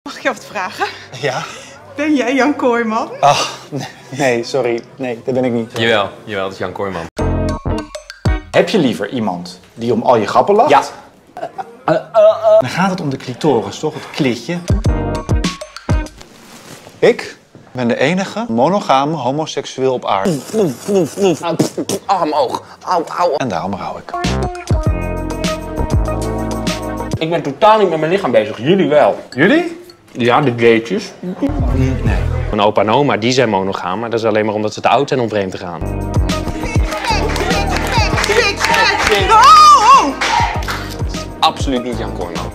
Mag ik jou wat vragen? Ja? Ben jij Jan Kooijman? Ach, nee, sorry. Nee, dat ben ik niet. Jawel, dat is Jan Kooijman. Heb je liever iemand die om al je grappen lacht? Ja. Dan gaat het om de clitoris, toch? Het klitje. Ik ben de enige monogame homoseksueel op aarde. Arm, oog. Au. En daarom rouw ik. Ik ben totaal niet met mijn lichaam bezig. Jullie wel. Jullie? Ja, de gaytjes. Nee. Mijn opa en oma, die zijn monogaam, maar dat is alleen maar omdat ze te oud zijn om vreemd te gaan. Absoluut niet Jan Kooijman.